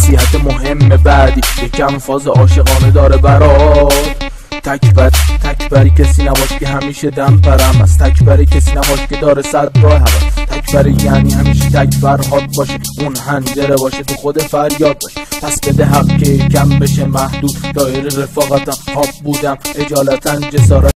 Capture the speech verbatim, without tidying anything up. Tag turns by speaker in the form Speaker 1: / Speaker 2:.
Speaker 1: نصیحت مهم بعدی یکم فاز عاشقانه داره برات. تکبر تکبری کسی نباش که همیشه دم پرم از تکبری کسی نباش که داره صد راه هوا. تکبری یعنی همیشه تکبر هات باشه، اون هنجره باشه تو خود فریاد باشه. پس بده حق که کم بشه محدود، دایره رفاقتم هاب بودم اجالتا جسارت